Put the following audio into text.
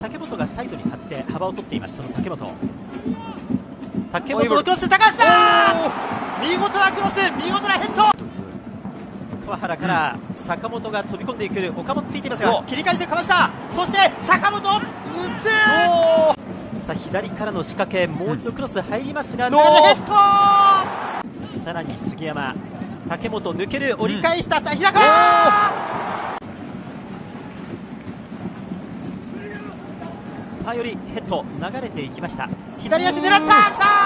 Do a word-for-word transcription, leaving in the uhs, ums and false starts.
竹本がサイドに張って幅を取っています。その竹本竹本のクロス、高橋だ、見事なクロス、見事なヘッド。川原から坂本が飛び込んでいく、岡本ついていますが切り返してかわした、そして坂本打つ、さあ左からの仕掛け、もう一度クロス入りますが、ヘッド、さらに杉山、竹本抜ける、折り返した、平川、ファーよりヘッド流れていきました。左足狙った、きた